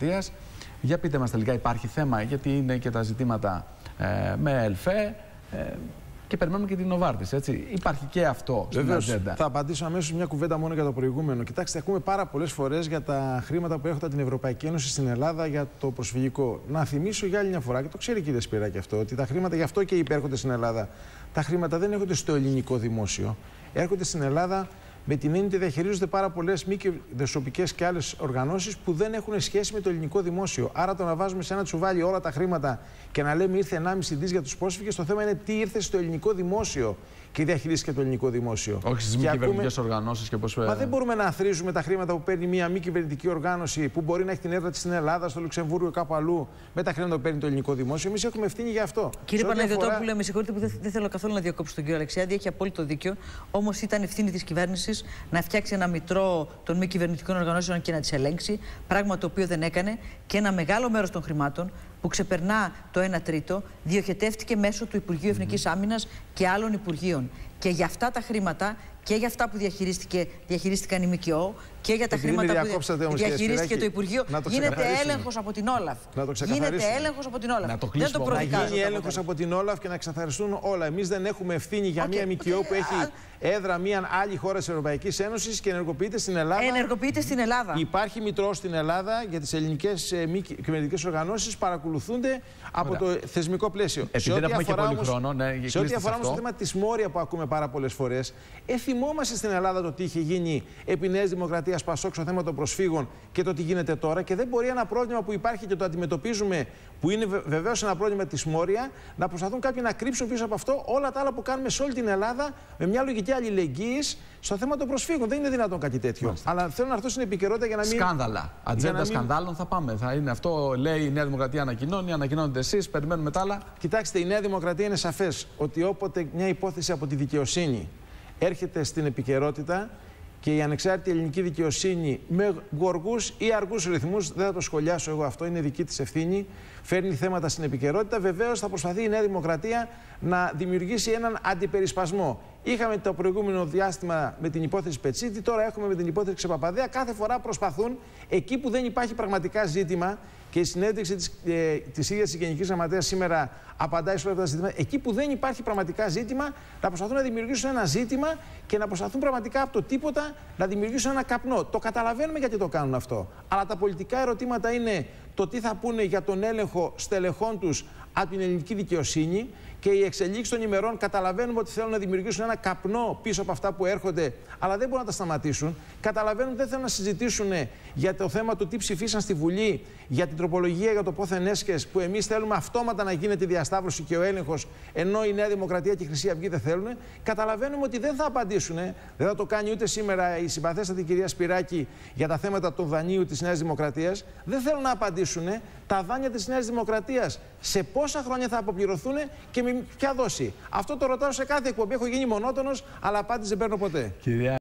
Δημοκρατίας. Για πείτε μας τελικά, υπάρχει θέμα, γιατί είναι και τα ζητήματα με ΕΛΦΕ και περιμένουμε και την Νοβάρτης, έτσι. Υπάρχει και αυτό στην ατζέντα. Θα απαντήσω αμέσως μια κουβέντα μόνο για το προηγούμενο. Κοιτάξτε, ακούμε πάρα πολλές φορές για τα χρήματα που έρχονται από την Ευρωπαϊκή Ένωση στην Ελλάδα για το προσφυγικό. Να θυμίσω για άλλη μια φορά, και το ξέρει η κυρία Σπυράκη αυτό, ότι τα χρήματα, γι' αυτό και υπέρχονται στην Ελλάδα, τα χρήματα δεν έρχονται στο ελληνικό δημόσιο. Έρχονται στην Ελλάδα με την έννοια ότι διαχειρίζονται πάρα πολλές μη κυβερνητικές και άλλες οργανώσεις που δεν έχουν σχέση με το ελληνικό δημόσιο. Άρα το να βάζουμε σε ένα τσουβάλι όλα τα χρήματα και να λέμε ήρθε 1,5 δις για τους πρόσφυγες, το θέμα είναι τι ήρθε στο ελληνικό δημόσιο και διαχειρίστηκε το ελληνικό δημόσιο. Όχι στις μη κυβερνητικές οργανώσεις και πώς. Μα δεν μπορούμε να αθροίζουμε τα χρήματα που παίρνει μια μη κυβερνητική οργάνωση που μπορεί να έχει την έδρα της στην Ελλάδα, στο Λουξεμβούργο ή κάπου αλλού, με τα χρήματα που παίρνει το ελληνικό δημόσιο. Εμείς έχουμε ευθύνη γι' αυτό. Κύριε Παναγιωτόπουλε, με συγχωρείτε που δεν θέλω καθόλου να διακόψω τον κύριο Αλεξιάδη, έχει απόλυτο δίκιο. Όμως ήταν ευθύνη της κυβέρνησης να φτιάξει ένα μητρό των μη κυβερνητικών οργανώσεων και να τις ελέγξει. Πράγμα το οποίο δεν έκανε, και ένα μεγάλο μέρος των χρημάτων, που ξεπερνά το 1 τρίτο, διοχετεύτηκε μέσω του Υπουργείου Εθνικής Άμυνας και άλλων Υπουργείων. Και για αυτά τα χρήματα και για αυτά που διαχειρίστηκαν οι ΜΚΟ και για τα χρήματα που διαχειρίστηκε το Υπουργείο, γίνεται έλεγχος από την Όλαφ. Γίνεται έλεγχος από την Όλαφ. Δεν το προδικάζω. Να γίνει έλεγχος από την Όλαφ και να ξεκαθαριστούν όλα. Εμείς δεν έχουμε ευθύνη για μια ΜΚΟ που έχει έδρα μια άλλη χώρα της Ευρωπαϊκής Ένωσης και ενεργοποιείται στην Ελλάδα. Ενεργοποιείται στην Ελλάδα. Υπάρχει μητρό στην Ελλάδα για τις ελληνικές μη κυβερνητικές οργανώσεις, παρακολουθούνται από το θεσμικό πλαίσιο. Σε ό,τι αφορά όμως το θέμα της Μόρια που ακούμε πάρα πολλές φορές, θυμόμαστε στην Ελλάδα το τι είχε γίνει επί Νέας Δημοκρατίας Πασόκ στο θέμα των προσφύγων και το τι γίνεται τώρα. Και δεν μπορεί ένα πρόβλημα που υπάρχει και το αντιμετωπίζουμε, που είναι βεβαίως ένα πρόβλημα της Μόρια, να προσπαθούν κάποιοι να κρύψουν πίσω από αυτό όλα τα άλλα που κάνουμε σε όλη την Ελλάδα με μια λογική αλληλεγγύης στο θέμα των προσφύγων. Δεν είναι δυνατόν κάτι τέτοιο. Μάλιστα. Αλλά θέλω να έρθω στην επικαιρότητα για να μην. Σκάνδαλα. Ατζέντα σκανδάλων θα πάμε. Θα είναι αυτό, λέει η Νέα Δημοκρατία, ανακοινώνετε εσείς, περιμένουμε τα άλλα. Κοιτάξτε, η Νέα Δημοκρατία είναι σαφές ότι όποτε μια υπόθεση από τη δικαιοσύνη έρχεται στην επικαιρότητα και η ανεξάρτητη ελληνική δικαιοσύνη με γοργούς ή αργούς ρυθμούς, δεν θα το σχολιάσω εγώ αυτό, είναι δική της ευθύνη, φέρνει θέματα στην επικαιρότητα, βεβαίως θα προσπαθεί η Νέα Δημοκρατία να δημιουργήσει έναν αντιπερισπασμό. Είχαμε το προηγούμενο διάστημα με την υπόθεση Πετσίτη, τώρα έχουμε με την υπόθεση Ξεπαπαδέα. Κάθε φορά προσπαθούν εκεί που δεν υπάρχει πραγματικά ζήτημα, και η συνέντευξη της ίδιας της Γενικής Γραμματέας σήμερα απαντάει σε όλα αυτά τα ζητήματα. Εκεί που δεν υπάρχει πραγματικά ζήτημα, να προσπαθούν να δημιουργήσουν ένα ζήτημα και να προσπαθούν πραγματικά από το τίποτα να δημιουργήσουν ένα καπνό. Το καταλαβαίνουμε γιατί το κάνουν αυτό. Αλλά τα πολιτικά ερωτήματα είναι το τι θα πούνε για τον έλεγχο στελεχών τους από την ελληνική δικαιοσύνη. Και οι εξελίξεις των ημερών καταλαβαίνουμε ότι θέλουν να δημιουργήσουν ένα καπνό πίσω από αυτά που έρχονται, αλλά δεν μπορούν να τα σταματήσουν. Καταλαβαίνουν ότι δεν θέλουν να συζητήσουν για το θέμα του τι ψηφίσαν στη Βουλή, για την τροπολογία για το πόθεν έσχες, που εμείς θέλουμε αυτόματα να γίνεται η διασταύρωση και ο έλεγχος, ενώ η Νέα Δημοκρατία και η Χρυσή Αυγή δεν θέλουν. Καταλαβαίνουμε ότι δεν θα απαντήσουν, δεν θα το κάνει ούτε σήμερα η συμπαθέστατη κυρία Σπυράκη για τα θέματα του δανείου της Νέας Δημοκρατίας. Δεν θέλουν να απαντήσουν τα δάνεια της Νέας Δημοκρατίας σε πόσα χρόνια θα αποπληρωθούν και με ποια δόση. Αυτό το ρωτάω σε κάθε εκπομπή. Έχω γίνει μονότονος, αλλά απάντηση δεν παίρνω ποτέ.